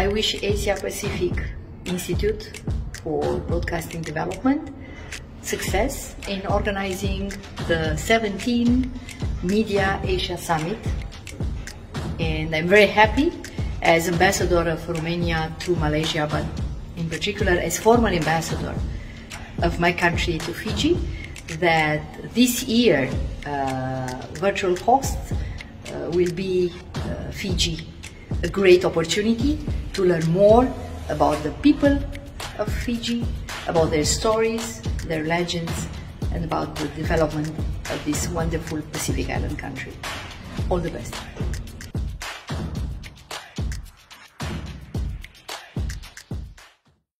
I wish Asia Pacific Institute for Broadcasting Development success in organizing the 17th Media Asia Summit. And I'm very happy as ambassador of Romania to Malaysia, but in particular as former ambassador of my country to Fiji, that this year virtual host will be Fiji, a great opportunity to learn more about the people of Fiji, about their stories, their legends, and about the development of this wonderful Pacific Island country. All the best.